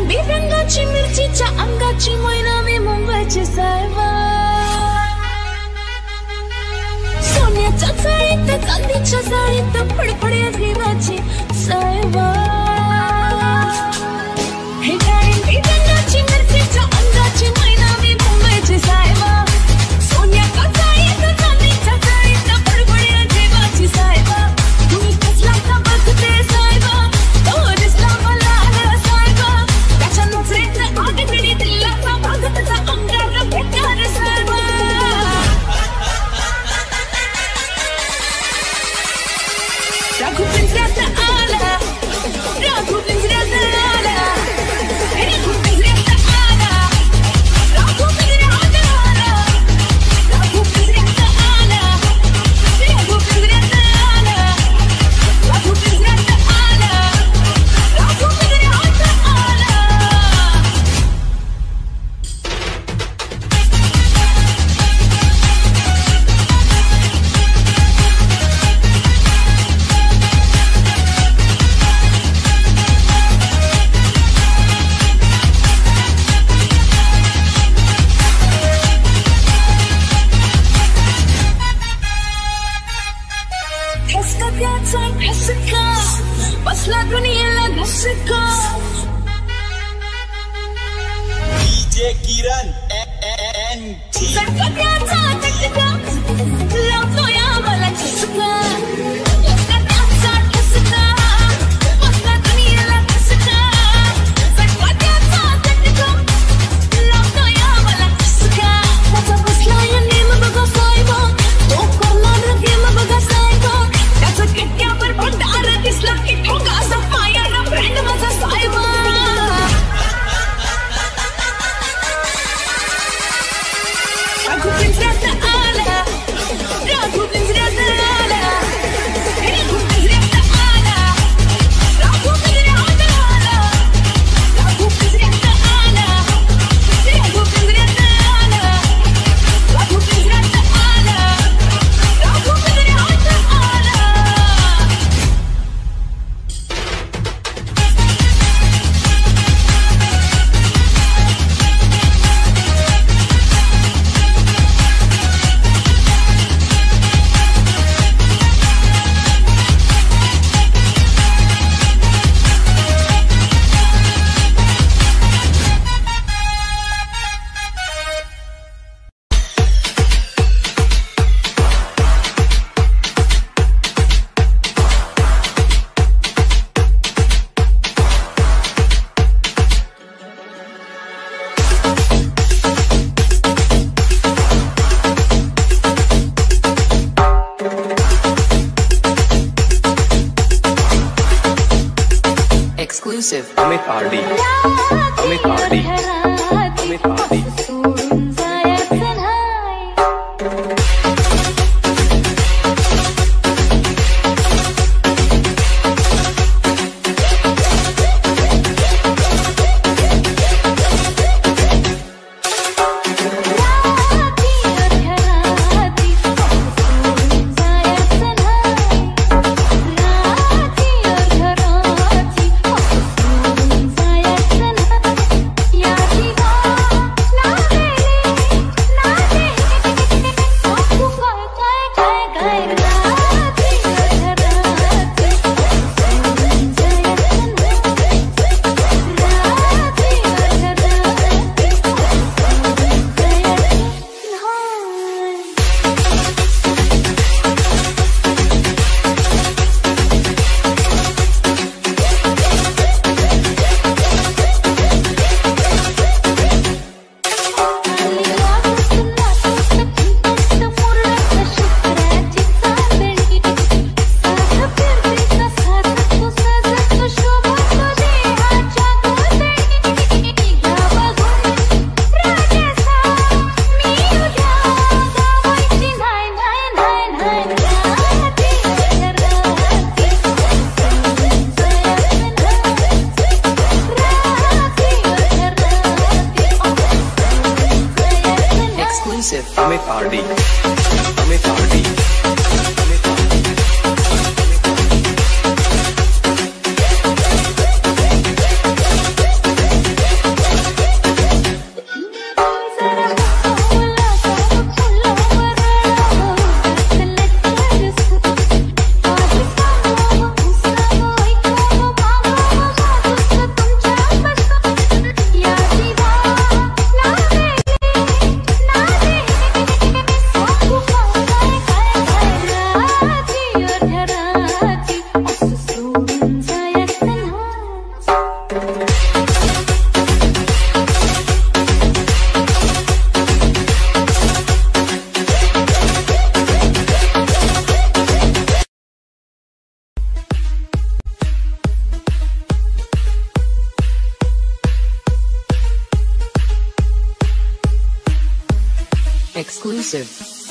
बेरंगाची मिरचीच्या अंगाची मैना मी मुंबईची सायबा सोन्याच्या चाळीत चांदीच्या चाळीत फडफड्या जीवाची सायबा हे गाणी बेरंगाची मिरचीच्या अंगाची मैना मी मुंबईची सायबा सोन्याच्या चाळीत चांदीच्या चाळीत फडफड्या जीवाची सायबा तुम्ही कसला का बघते सायबा तो दिसला मला सायबा त्याच्या नजरेत आगीतली दिलाचा भागतचा अंगार भेटार सायबा राघू पिंजऱ्यात आला राघू पिंजऱ्यात आला राघू पिंजऱ्यात आला राघू पिंजऱ्यात आला राघू पिंजऱ्यात आला राघू पिंजऱ्यात आला राघू पिंजऱ्यात आला राघू पिंजऱ्यात आला ठसका त्याचा ठसका बसला दुनियेला धसका DJ Kiran NT झटका त्याचा झटका लावतोय आम्हाला ठसका ठसका त्याचा ठसका बसला दुनियेला धसका झटका त्याचा झटका लावतोय आम्हाला ठसका त्याचा बसलाय नेम बघा सायबा तो करणार गेम बघा सायबा त्याचा किट्ट्यावर भंडार दिसला की ठोका असा फायर फ्रेंड माझा सायबा राघू पिंजऱ्यात आला राघू पिंजऱ्यात आला राघू पिंजऱ्यात आला राघू पिंजऱ्यात आला राघू पिंजऱ्यात आला राघू पिंजऱ्यात आला राघू पिंजऱ्यात आला राघू पिंजऱ्यात आला Exclusive Amit Hardy. Amit Hardy. Amit Hardy. Amit Hardy. Amit Hardy. Amit Hardy. Exclusive.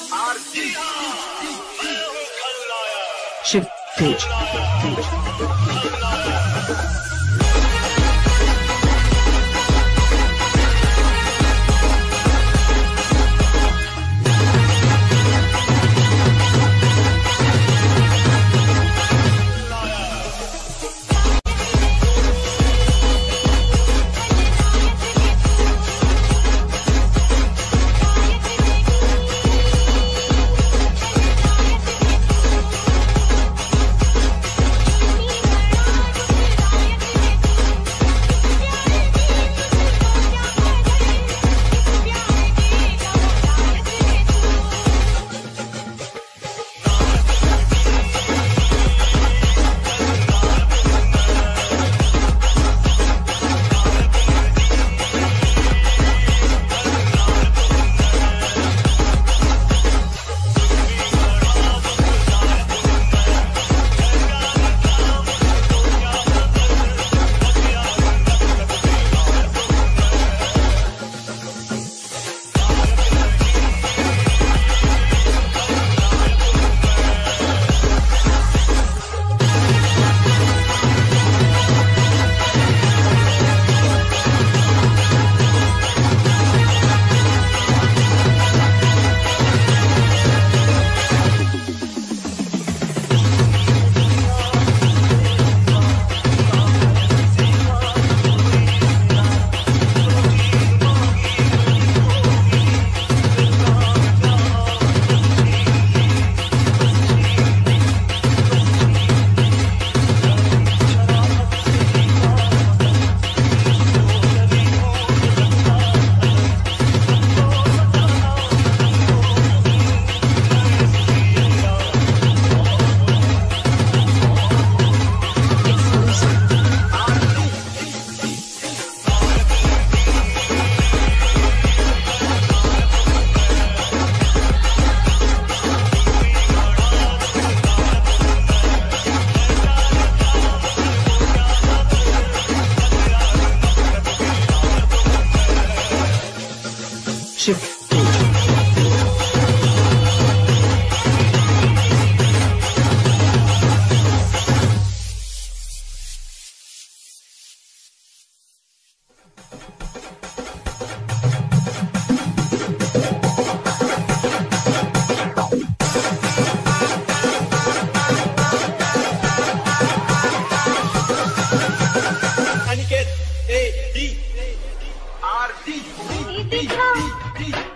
Shift page. Shift page. Aniket A D R D.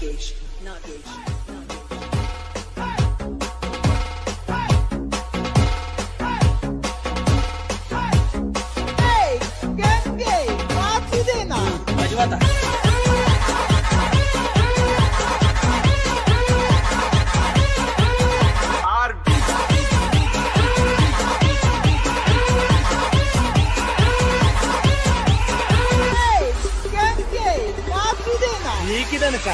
Nagesh, Nagesh, Hey, gay, what's it now? Ajwata. Hey, gay, what's it now? ನೀಕಿದನಕ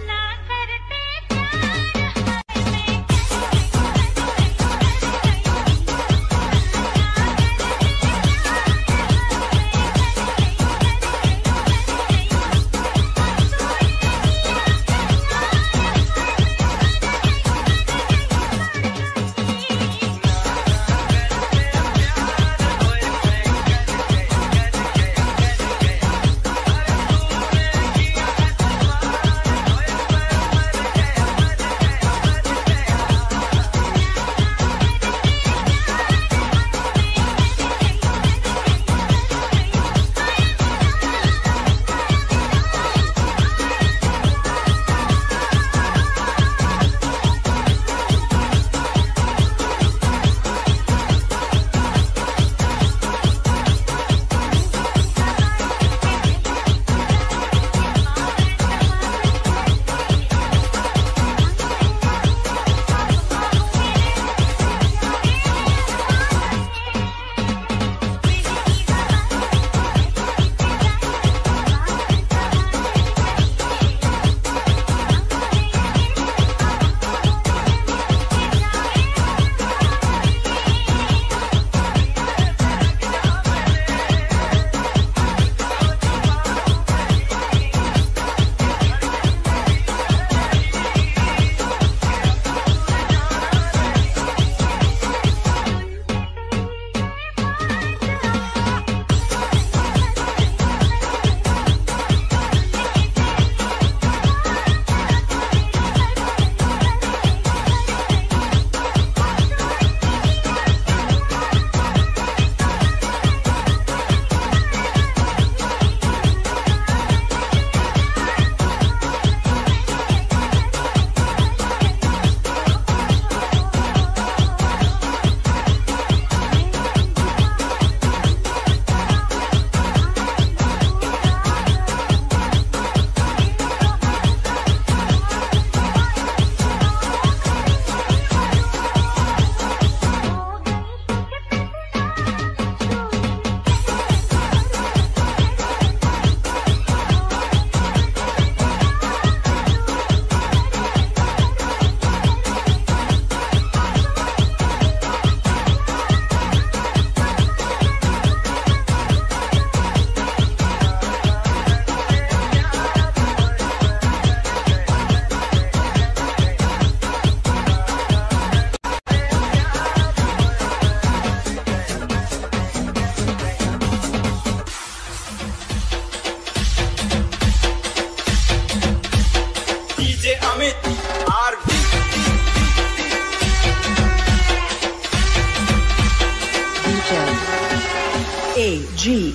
AG.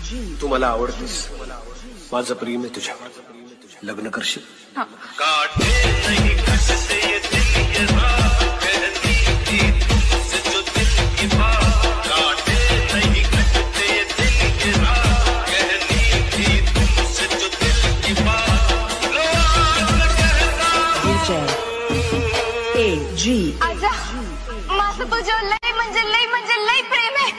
तू मला आवडतेस, माझं प्रेम आहे तुझ्यावर. लग्न करशील? AG. आजा माझं तुझ्यावर लय म्हणजे लय प्रेम आहे.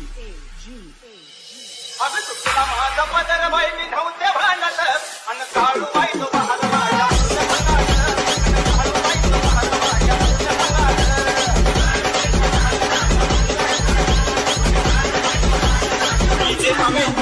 अगं तुला माझा पदर बाई मी धावते भांडत अन काळू बाई तो भाल माझ्या डीजे अमित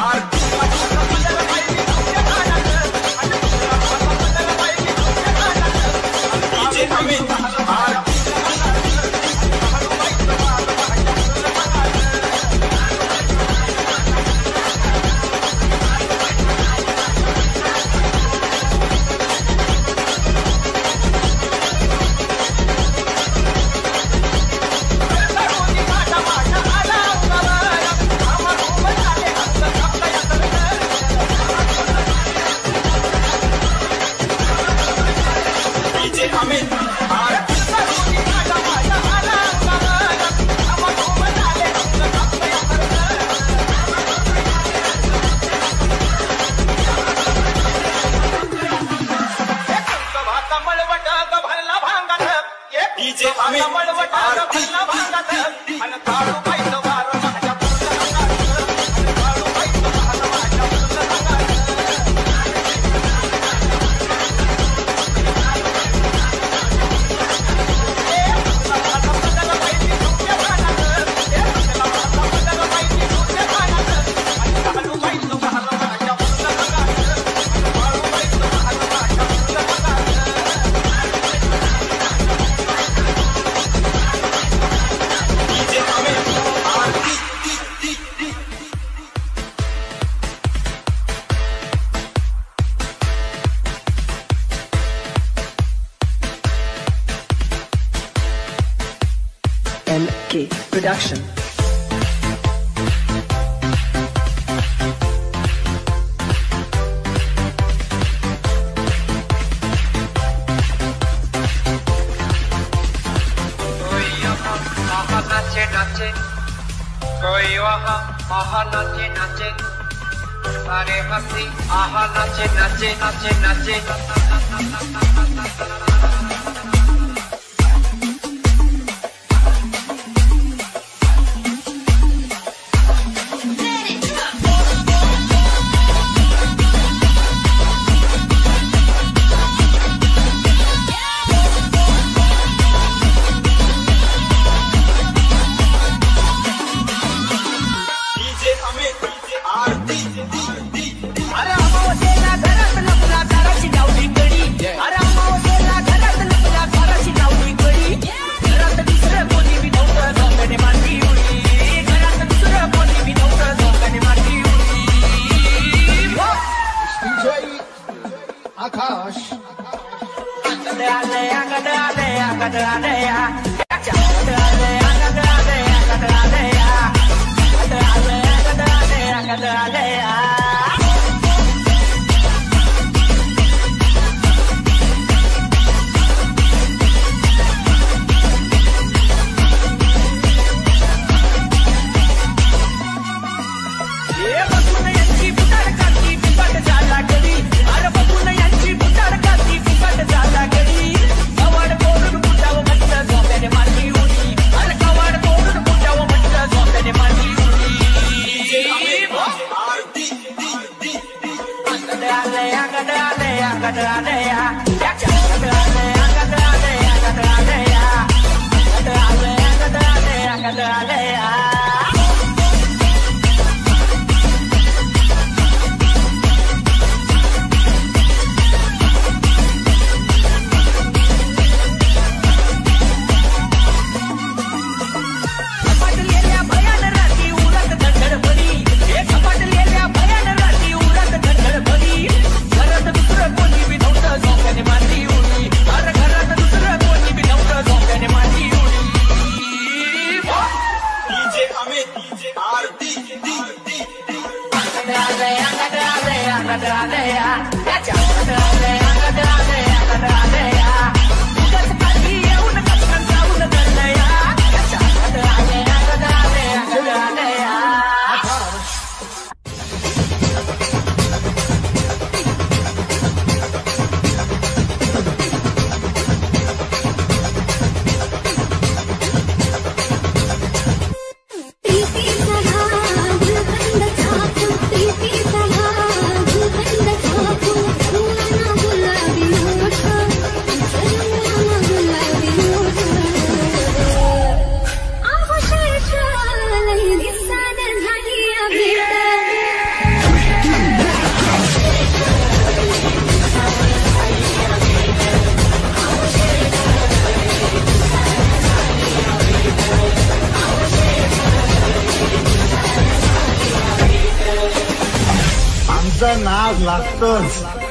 MK Production. कोई वहाँ आहा नाचे नाचे सारे हंसी आहा नाचे नाचे नाचे नाचे प्रीतीचा तुझा नाद लागतोच.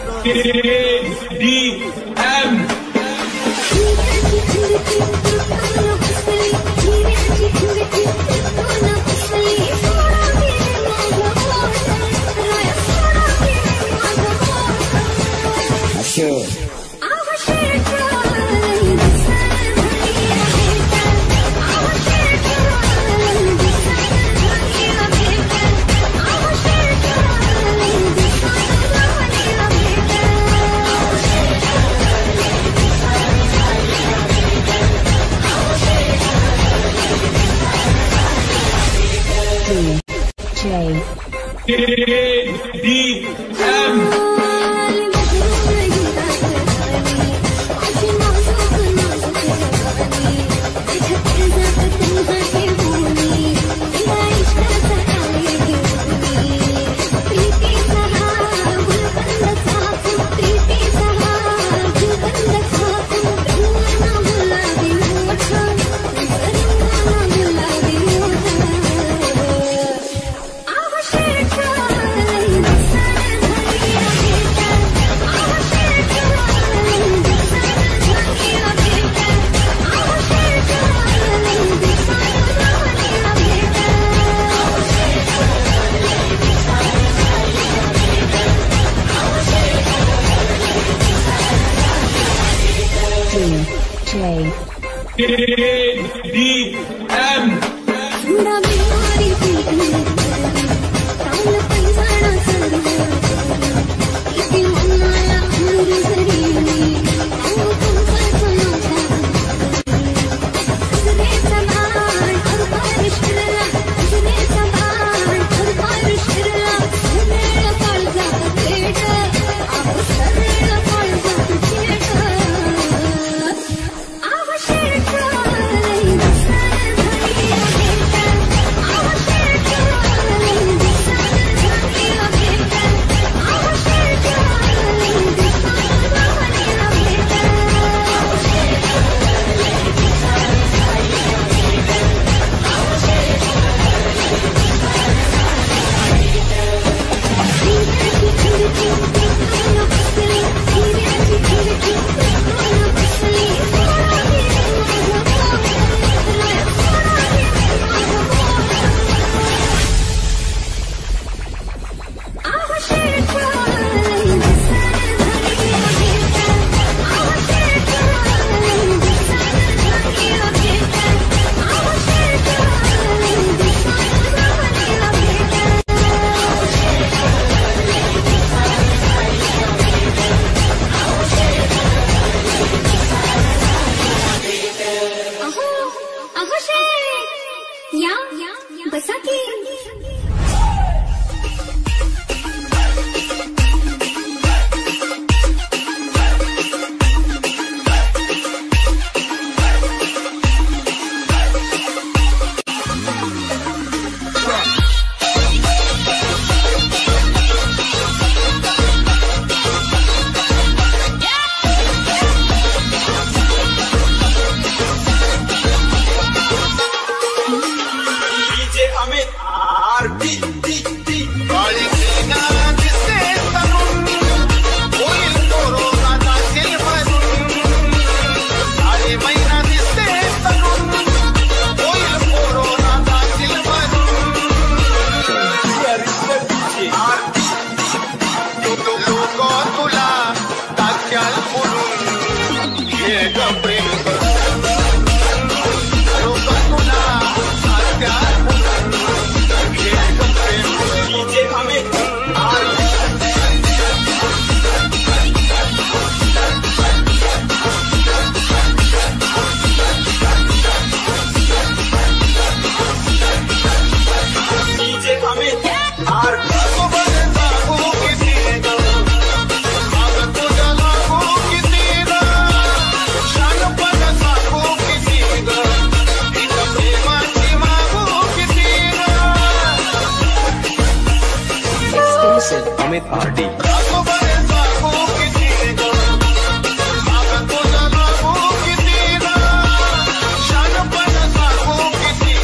Amit RD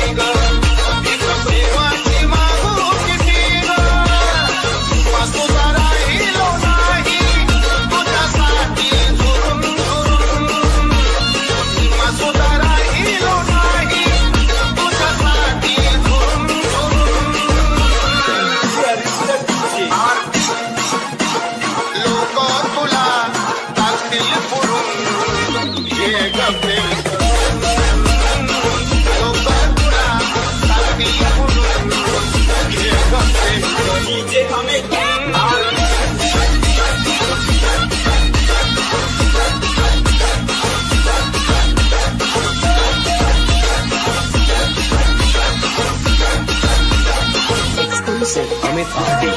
Amit Exclusive Amit RD.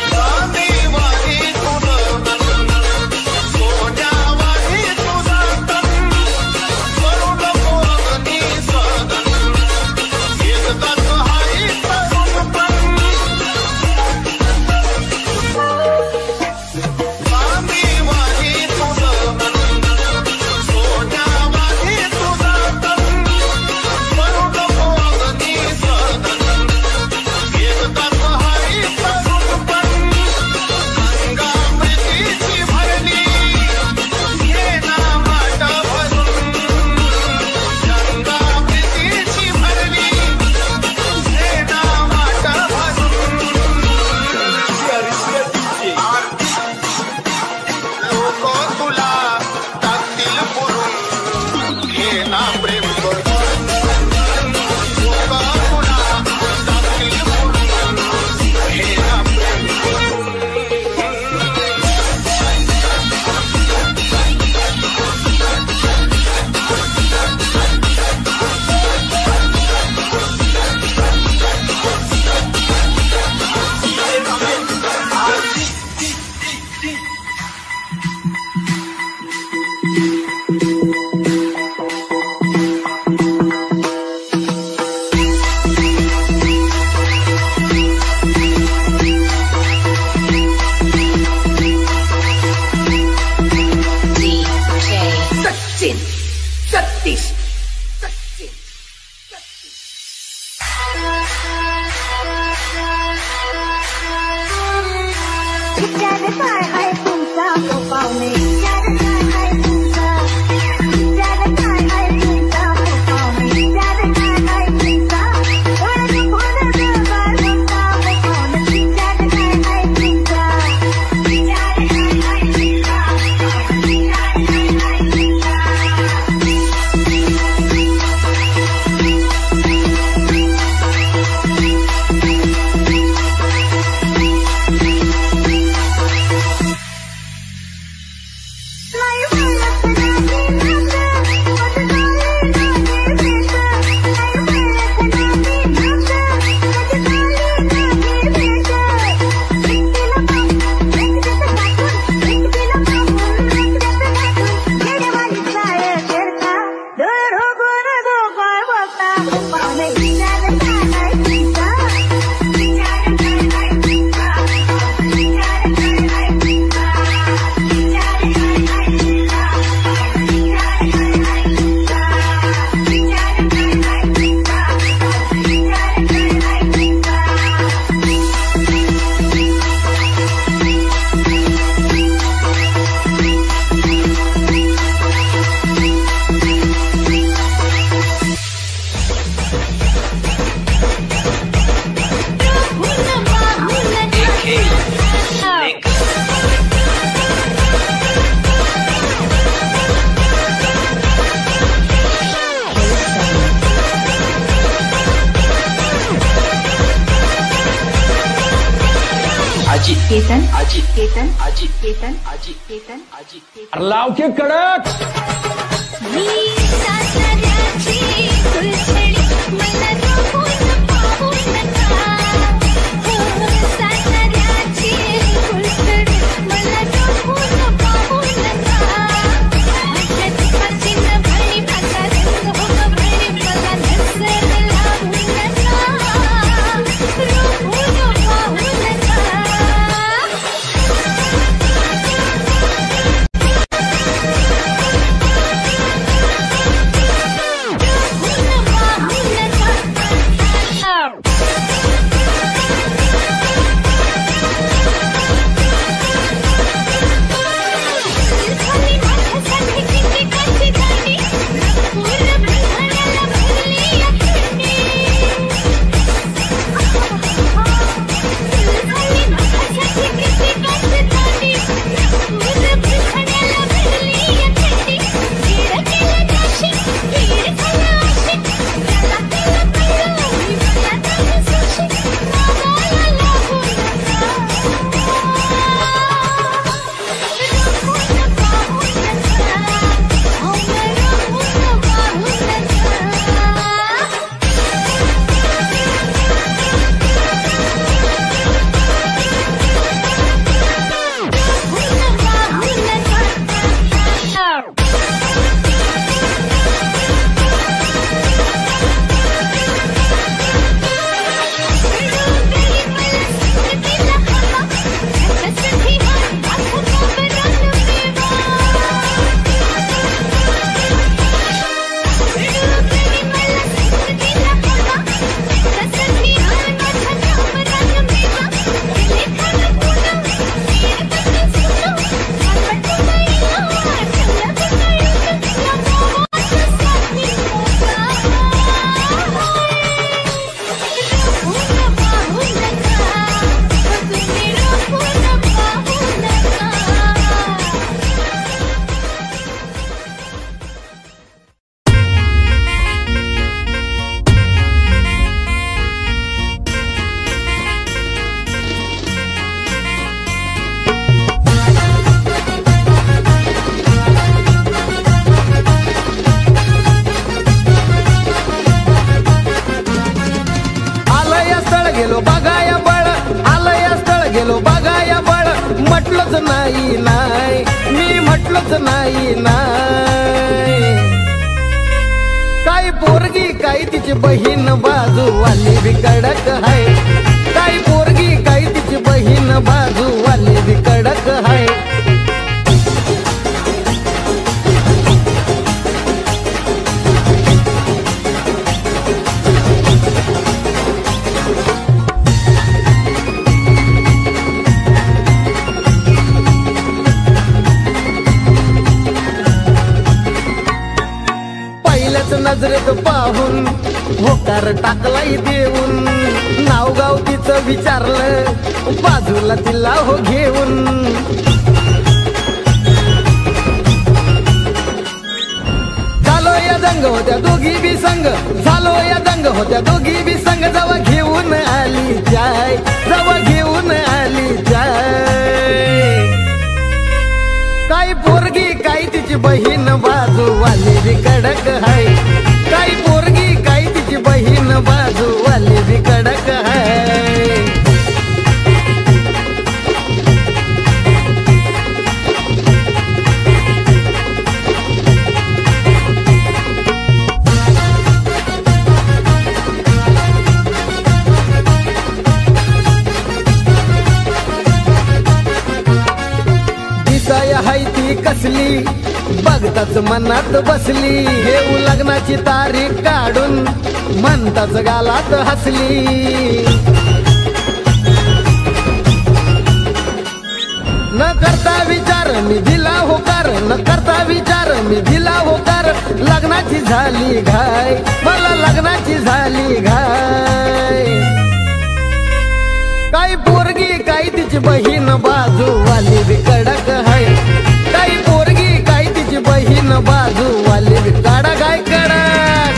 लाव के कडक म्हटलंच नाही नाही, मी म्हटलंच नाही नाही. काय पोरगी काय तिची बहीण बाजूवाली बी कडक हाय, काय पोरगी काय तिची बहीण बाजूवाली बी कडक हाय. नजरेत पाहून होकार टाकलाई देऊन, नाव गाव तिचं विचारलं बाजूला तिला हो घेऊन. झालो या दंग होत्या दोघी बी संग, झालो या दंग होत्या दोघी बी संग. जवा घेऊन आली जाय, जवा घेऊन आली जाय. काय पोरगी काय तिची बहीण बाजूवाली बी कडक हाय, काय पोरगी काय तिची बहीण बाजूवाली बी कडक हाय. दिसाया हाय ती कसली बघताच मनात बसली, हे लग्नाची तारीख काढून म्हणताच गालात हसली. न करता विचार मी दिला होकार, न करता विचार मी दिला होकार. लग्नाची झाली घाय, मला लग्नाची झाली घाय. काय पोरगी काय तिची बहीण बाजूवाली बी कडक हाय, काय पोरगी काय तिची बहीण बाजूवाली बी कडक हाय कडक.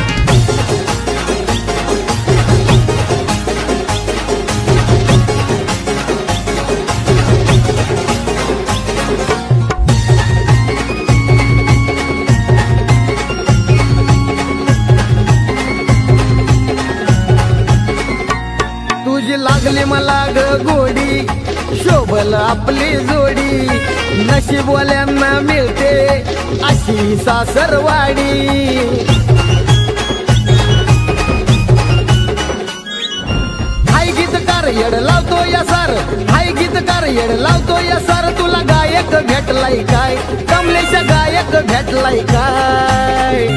तुझी लागली मला ग गोडी, शोभल आपली जोडी. नशीबवाल्यांना मिळते अशी सासरवाडी. हाय गीतकार येड लावतो या सार, हाय गीतकार येड लावतो या सार. तुला गायक भेटलाय काय, कमलेश गायक भेटलाय काय.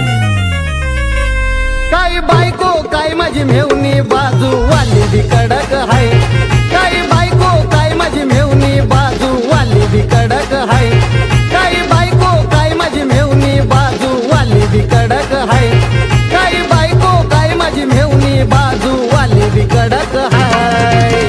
काय बायको काय माझी मेवणी बाजूवाली बी कडक हाय, काय बायको काय माझी मेवणी बाजूवाली बी कडक हाय. काय बायको काय माझी मेवणी बाजूवाली बी कडक हाय, काय बायको काय माझी मेवणी बाजूवाली बी कडक हाय.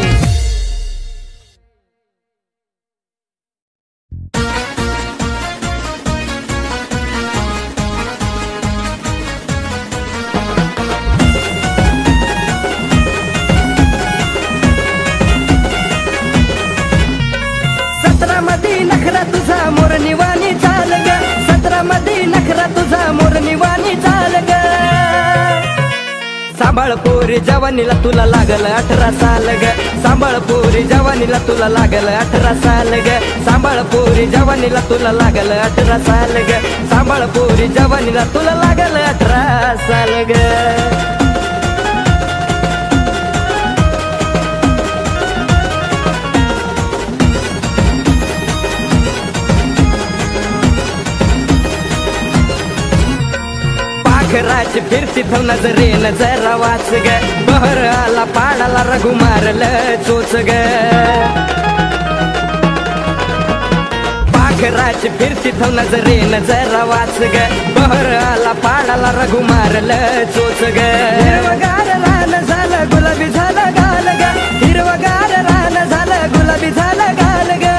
सांभाळ पोरी जवानीला तुला लागल 18 साल ग, सांभाळ पोरी जवानीला तुला लागल 18 साल ग. सांभाळ पोरी जवानीला तुला लागल 18 साल ग, सांभाळ पोरी जवानीला तुला लागल 18 साल ग. घराची फिरती थव नजरेन जरा वाच ग, बहर आला पाडाला रघु मारल चोच ग. पाखराची फिरती थव नजरेन जरा वाच ग, बहर आला पाडाला रघु मारल चोच ग. हिरवगार रान झालं गुलाबी झालं गाल ग, हिरवगार रान झालं गुलाबी झालं गाल ग.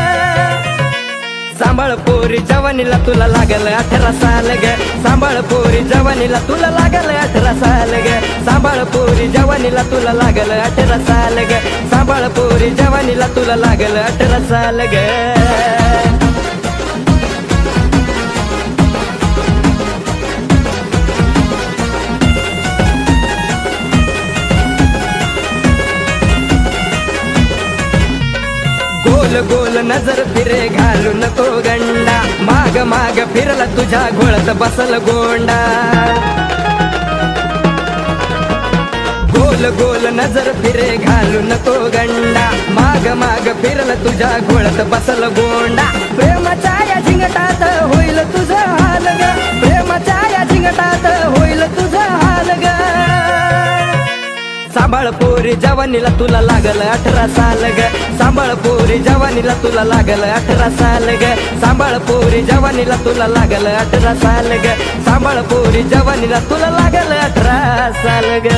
सांभाळ पोरी जवानीला तुला लागल 18 साल ग, सांभाळ पोरी जवानीला तुला लागल 18 साल ग. सांभाळ पोरी जवानीला तुला लागल 18 साल ग, सांभाळ पोरी जवानीला तुला लागल 18 साल ग. गोल गोल गोल नजर फिरे घालू नको गंडा माग माग फिरला तुझ्या घोळत बसल गोंडा गोल गोल नजर फिरे घालू नको गंडा माग माग फिरला तुझ्या घोळत बसल गोंडा प्रेमाच्या या झिंगटात होईल तुझं हाल ग प्रेमाच्या या झिंगटात होईल तुझं हाल ग सांभाळ पोरी जवानीला तुला लागल 18 साल ग सांभाळ पोरी जवानीला तुला लागल 18 साल ग सांभाळ पोरी जवानीला तुला लागल 18 साल ग सांभाळ पोरी जवानीला तुला लागल 18 साल ग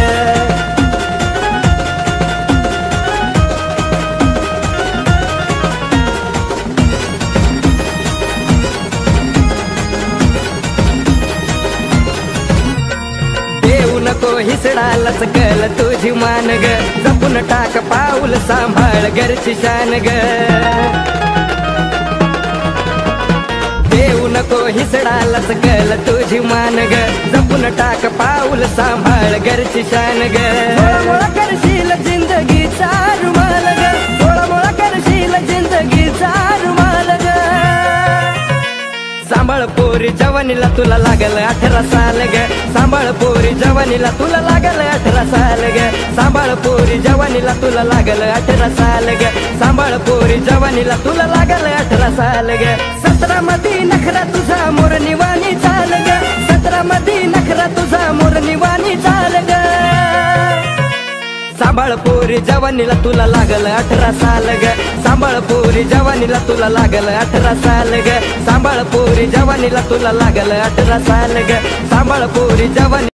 नको हिसडालच कल तुझी मान ग जपून टाक पाऊल सांभाळ घरची शान ग देऊ नको हिसडालच कल तुझी मान ग जपून टाक पाऊल सांभाळ घरची शान ग मोळा करशील जिंदगीचा रुमाल ग मोळा करशील जिंदगीचा रुमाल ग सांभाळ पोरी जवानीला तुला लागल 18 साल ग सांभाळ पोरी जवानीला तुला लागल 18 साल ग सांभाळ पोरी जवानीला तुला लागल 18 साल ग सांभाळ पोरी जवानीला तुला लागल 18 साल ग 17 मध्ये नखरा तुझा मोर निवानी चाल ग 17 मध्ये नखरा तुझा मोर निवानी चाल ग सांभाळ पोरी जवानीला तुला लागल 18 साल ग सांभाळ पोरी जवानीला तुला लागल 18 साल ग सांभाळ पोरी जवानीला तुला लागल 18 साल ग सांभाळ पोरी जवानी